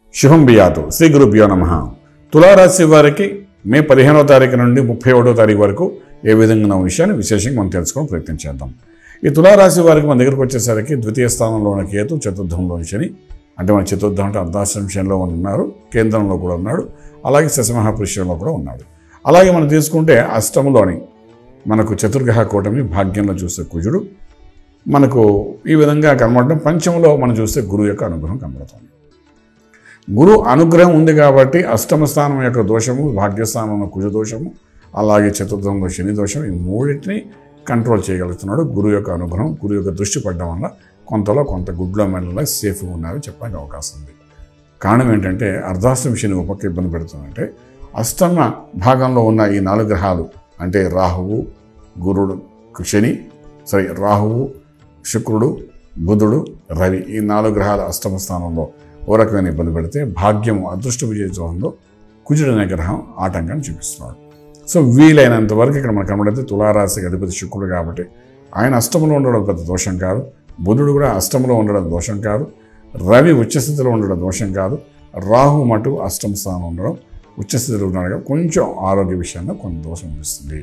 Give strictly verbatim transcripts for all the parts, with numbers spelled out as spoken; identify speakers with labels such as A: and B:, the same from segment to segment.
A: శుభం బియాతు శ్రీ గురుభ్యో నమః. తులారాశి వారికి మే పదిహేనవ తారీఖు నుండి ముప్పై ఒకటో తారీఖు వరకు ఏ విధంగా ఉన్న విషయాన్ని విశేషంగా మనం తెలుసుకొని ప్రయత్నం చేద్దాం. ఈ తులారాశి వారికి మన దగ్గరకు వచ్చేసరికి ద్వితీయ స్థానంలో ఉన్న కేతు, చతుర్థంలో శని, అంటే మన చతుర్థం అంటే అర్ధాశ్రమంలో ఉన్నారు, కేంద్రంలో కూడా ఉన్నాడు, అలాగే శశమహాపురుషంలో కూడా ఉన్నాడు. అలాగే మనం తీసుకుంటే అష్టంలోని మనకు చతుర్గ్రహ కూటమి భాగ్యంలో చూస్తే కుజుడు మనకు ఈ విధంగా కనబడడం, పంచంలో మనం చూస్తే గురువు యొక్క అనుగ్రహం కనబడుతుంది. గురు అనుగ్రహం ఉంది కాబట్టి అష్టమ స్థానం యొక్క దోషము, భాగ్యస్థానంలో కుజ దోషము, అలాగే చతుర్థంలో శని దోషం, ఈ మూడింటిని కంట్రోల్ చేయగలుగుతున్నాడు. గురువు యొక్క అనుగ్రహం, గురువు యొక్క దృష్టి పడడం వల్ల కొంతలో కొంత గుడ్లో మెడలో సేఫ్గా ఉన్నారని చెప్పడానికి అవకాశం ఉంది. కారణం ఏంటంటే అర్ధాష్టమ శని ఒక పక్క ఇబ్బంది పెడుతుందంటే అష్టమ భాగంలో ఉన్న ఈ నాలుగు గ్రహాలు అంటే రాహువు, గురుడు, శని సారీ రాహువు, శుక్రుడు, బుధుడు, రవి, ఈ నాలుగు గ్రహాల అష్టమ స్థానంలో ఓ రకమైన ఇబ్బంది పెడితే భాగ్యము అదృష్ట విజయోత్సవంలో కుజుడు అనే గ్రహం ఆటంకాన్ని చూపిస్తున్నాడు. సో వీలైనంత వరకు ఇక్కడ మనకు కనబడితే తులారాశికి అధిపతి శుక్రుడు కాబట్టి ఆయన అష్టంలో ఉండడం పెద్ద దోషం కాదు, బుధుడు కూడా అష్టంలో ఉండడం దోషం కాదు, రవి ఉచ్చస్థితిలో ఉండడం దోషం కాదు, రాహు మటు అష్టమ స్థానం ఉండడం ఉచ్చస్థితిలో ఉండడం కొంచెం ఆరోగ్య విషయంలో కొంత దోషం అనిపిస్తుంది.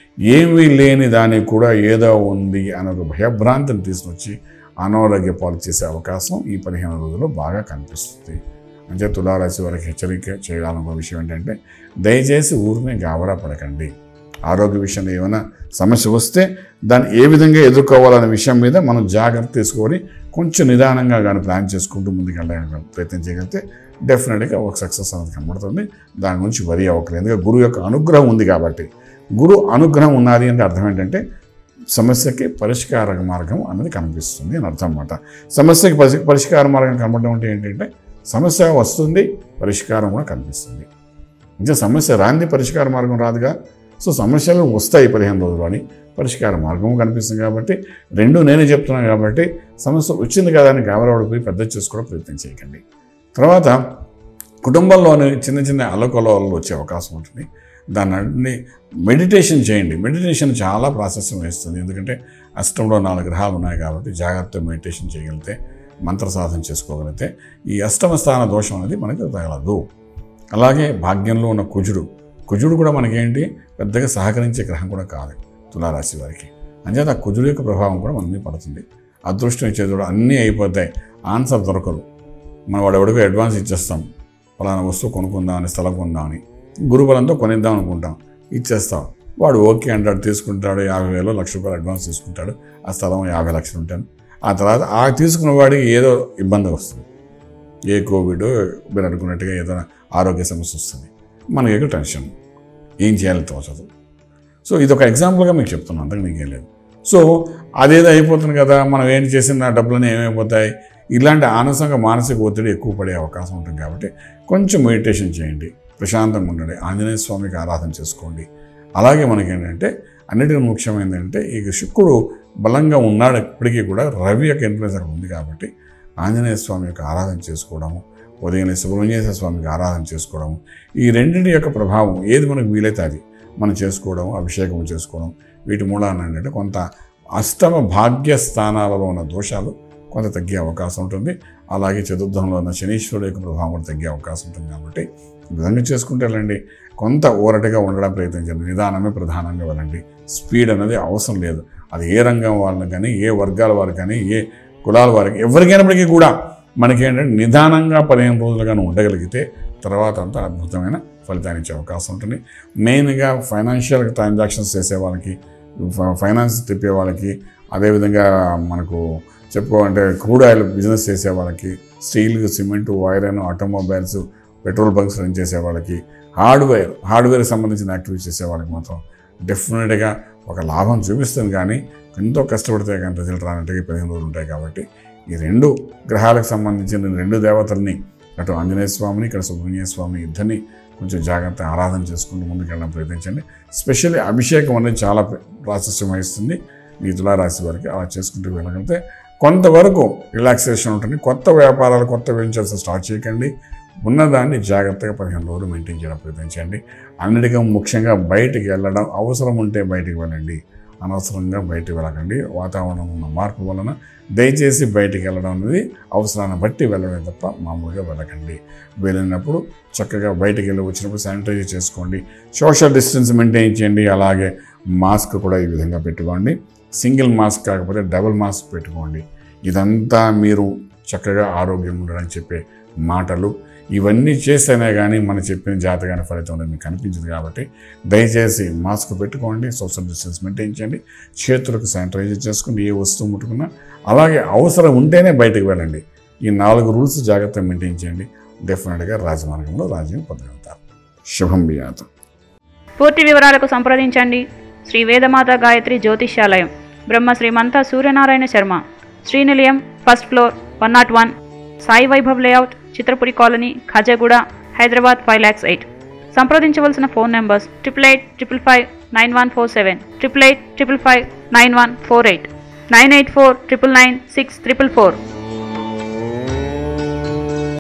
A: ఏమీ లేని దానికి కూడా ఏదో ఉంది అనే ఒక భయభ్రాంతిని తీసుకొచ్చి అనారోగ్య పాలు చేసే అవకాశం ఈ పదిహేను రోజుల్లో బాగా కనిపిస్తుంది. అంటే తులారాశి వారికి హెచ్చరిక చేయాలనుకున్న విషయం ఏంటంటే దయచేసి ఊరిని గాబరా పడకండి. ఆరోగ్య విషయంలో ఏమైనా సమస్య వస్తే దాన్ని ఏ విధంగా ఎదుర్కోవాలనే విషయం మీద మనం జాగ్రత్త తీసుకొని కొంచెం నిదానంగా కానీ ప్లాన్ చేసుకుంటూ ముందుకు వెళ్ళడానికి ప్రయత్నం చేయగలిగితే డెఫినెట్గా ఒక సక్సెస్ అనేది కనబడుతుంది. దాని గురించి వరి అవ్వకలేదు. ఎందుకంటే గురువు యొక్క అనుగ్రహం ఉంది కాబట్టి. గురు అనుగ్రహం ఉన్నది అంటే అర్థం ఏంటంటే సమస్యకి పరిష్కార మార్గం అనేది కనిపిస్తుంది అని అర్థం అన్నమాట. సమస్యకి పరి పరిష్కార మార్గం కనబడడం అంటే ఏంటంటే సమస్య వస్తుంది, పరిష్కారం కూడా కనిపిస్తుంది. ఇంకా సమస్య రాంది పరిష్కార మార్గం రాదుగా. సో సమస్యలు వస్తాయి పదిహేను రోజులు అని పరిష్కార మార్గం కనిపిస్తుంది కాబట్టి రెండు నేనే చెప్తున్నాను కాబట్టి సమస్య వచ్చింది కదా అని గాబరాపడిపోయి పెద్ద చేసుకోవడం ప్రయత్నం చేయకండి. తర్వాత కుటుంబంలోని చిన్న చిన్న అల్లకొలవలు వచ్చే అవకాశం ఉంటుంది. దాన్ని మెడిటేషన్ చేయండి. మెడిటేషన్ చాలా ప్రాశస్యం వేస్తుంది. ఎందుకంటే అష్టంలో నాలుగు గ్రహాలు ఉన్నాయి కాబట్టి జాగ్రత్తగా మెడిటేషన్ చేయగలిగితే, మంత్ర సాధన చేసుకోగలిగితే ఈ అష్టమ స్థాన దోషం అనేది మనకి తగలదు. అలాగే భాగ్యంలో ఉన్న కుజుడు కుజుడు కూడా మనకేంటి పెద్దగా సహకరించే గ్రహం కూడా కాదు తులారాశి వారికి. అంచేత ఆ కుజుడు యొక్క ప్రభావం కూడా మన మీద పడుతుంది. అదృష్టం ఇచ్చేది కూడా అన్నీ అయిపోతాయి, ఆన్సర్ దొరకదు. మనం వాడు ఎవడికో అడ్వాన్స్ ఇచ్చేస్తాం, ఫలానా వస్తువు కొనుక్కుందామని, స్థలం కొందామని, గురుబలంతో కొనిద్దాం అనుకుంటాం, ఇచ్చేస్తాం. వాడు ఓకే అంటాడు, తీసుకుంటాడు, యాభై వేలు లక్ష రూపాయలు అడ్వాన్స్ తీసుకుంటాడు, ఆ స్థలం యాభై లక్షలు ఉంటాను. ఆ తర్వాత ఆ తీసుకున్న వాడికి ఏదో ఇబ్బంది వస్తుంది, ఏ కోవిడ్ మీరు అనుకున్నట్టుగా ఏదైనా ఆరోగ్య సమస్య వస్తుంది, మనకి టెన్షన్, ఏం చేయాలో తోచదు. సో ఇది ఒక ఎగ్జాంపుల్గా మీకు చెప్తున్నాను, అంతకు మీకేం లేదు. సో అదేదో అయిపోతుంది కదా, మనం ఏం చేసిన డబ్బులన్నీ ఏమైపోతాయి, ఇలాంటి ఆనసంగా మానసిక ఒత్తిడి ఎక్కువ పడే అవకాశం ఉంటుంది. కాబట్టి కొంచెం మెడిటేషన్ చేయండి, ప్రశాంతంగా ఉండండి, ఆంజనేయ స్వామికి ఆరాధన చేసుకోండి. అలాగే మనకి ఏంటంటే అన్నిటికీ ముఖ్యమైనది ఏంటంటే ఈ శుక్రుడు బలంగా ఉన్నాడు, ఇప్పటికీ కూడా రవి యొక్క ఇన్ఫ్లుయెన్స్ అక్కడ ఉంది కాబట్టి ఆంజనేయ స్వామి యొక్క ఆరాధన చేసుకోవడము, ఉదయం సుబ్రహ్మణ్యేశ్వర స్వామికి ఆరాధన చేసుకోవడం, ఈ రెండింటి యొక్క ప్రభావం ఏది మనకు వీలైతే అది మనం చేసుకోవడం, అభిషేకం చేసుకోవడం, వీటి మూలాన ఏంటంటే కొంత అష్టమ భాగ్య స్థానాలలో ఉన్న దోషాలు కొంత తగ్గే అవకాశం ఉంటుంది. అలాగే చతుర్థంలో ఉన్న శనీశ్వరుడు యొక్క ప్రభావం కూడా తగ్గే అవకాశం ఉంటుంది. కాబట్టి ఈ విధంగా చేసుకుంటే వెళ్ళండి, కొంత ఊరటగా ఉండడం ప్రయత్నించండి, నిదానమే ప్రధానంగా వెళ్ళండి. స్పీడ్ అనేది అవసరం లేదు. అది ఏ రంగం వాళ్ళని కానీ, ఏ వర్గాల వారికి కానీ, ఏ కులాల వారికి, ఎవరికైనప్పటికీ కూడా మనకేంటంటే నిదానంగా పదిహేను రోజులు కానీ ఉండగలిగితే తర్వాత అంతా అద్భుతమైన ఫలితాన్ని ఇచ్చే అవకాశం ఉంటుంది. మెయిన్గా ఫైనాన్షియల్ ట్రాన్సాక్షన్స్ చేసే వాళ్ళకి, ఫైనాన్స్ తిప్పే వాళ్ళకి, అదేవిధంగా మనకు చెప్పుకోవాలంటే క్రూడ్ ఆయిల్ బిజినెస్ చేసే వాళ్ళకి, steel, cement, iron, automobiles, petrol bunks run చేసే వాళ్ళకి, హార్డ్వేర్ హార్డ్వేర్కి సంబంధించిన యాక్టివిటీస్ చేసే వాళ్ళకి మాత్రం డెఫినెట్గా ఒక లాభం చూపిస్తుంది. కానీ ఎంతో కష్టపడితే కానీ రిజల్ట్ రానట్టుగా పదిహేను రోజులు ఉంటాయి. కాబట్టి ఈ రెండు గ్రహాలకు సంబంధించిన రెండు దేవతల్ని, అటు ఆంజనేయ స్వామిని, ఇక్కడ సుబ్రహ్మణ్య స్వామి, ఇద్దరిని కొంచెం జాగ్రత్త ఆరాధన చేసుకుంటూ ముందుకెళ్ళడం ప్రయత్నించండి. స్పెషల్లీ అభిషేకం అనేది చాలా ప్రాశస్యం వహిస్తుంది ఈ తులారాశి వారికి. అలా చేసుకుంటూ వెళ్ళగలిగితే కొంతవరకు రిలాక్సేషన్ ఉంటుంది. కొత్త వ్యాపారాలు, కొత్త వెంచర్స్ స్టార్ట్ చేయకండి. ఉన్నదాన్ని జాగ్రత్తగా పదిహేను రోజులు మెయింటైన్ చేయడం ప్రయత్నించండి. అన్నిటికీ ముఖ్యంగా బయటికి వెళ్ళడం, అవసరం ఉంటే బయటికి వెళ్ళండి. అనవసరంగా బయటికి వెళ్ళకండి. వాతావరణం ఉన్న మార్పు వలన దయచేసి బయటికి వెళ్ళడం అనేది అవసరాన్ని బట్టి వెళ్ళడమే తప్ప మామూలుగా వెళ్ళకండి. వెళ్ళినప్పుడు చక్కగా బయటికి వెళ్ళి వచ్చినప్పుడు శానిటైజ్ చేసుకోండి, సోషల్ డిస్టెన్స్ మెయింటైన్ చేయండి. అలాగే మాస్క్ కూడా ఈ విధంగా పెట్టుకోండి. సింగిల్ మాస్క్ కాకపోతే డబుల్ మాస్క్ పెట్టుకోండి. ఇదంతా మీరు చక్కగా ఆరోగ్యం ఉండడానికి చెప్పే మాటలు. ఇవన్నీ చేస్తేనే కానీ మనం చెప్పిన జాతకాన్ని ఫలితం అనేది మీకు కనిపించదు. కాబట్టి దయచేసి మాస్క్ పెట్టుకోండి, సోషల్ డిస్టెన్స్ మెయింటైన్ చేయండి, చేతులకు శానిటైజర్ చేసుకోండి, ఏ వస్తువు ముట్టుకున్నా. అలాగే అవసరం ఉంటేనే బయటకు వెళ్ళండి. ఈ నాలుగు రూల్స్ జాగ్రత్తగా మెయింటైన్ చేయండి. డెఫినెట్గా రాజమార్గంలో రాజ్యం పొందగలుగుతారు. శుభం బియాత.
B: పూర్తి వివరాలకు సంప్రదించండి Shri Vedamata Gayatri Jyotishyalayam, Brahma Srimantha Suryanarayana Sharma, Srinilayam, first floor, one not one, Sai Vaibhav layout, Chitrapuri colony, Khajaguda, Hyderabad five lakhs eight. సంప్రదించవలసిన phone numbers triple eight triple five nine one four seven, triple eight triple five nine one four eight, nine eight four triple nine six triple four.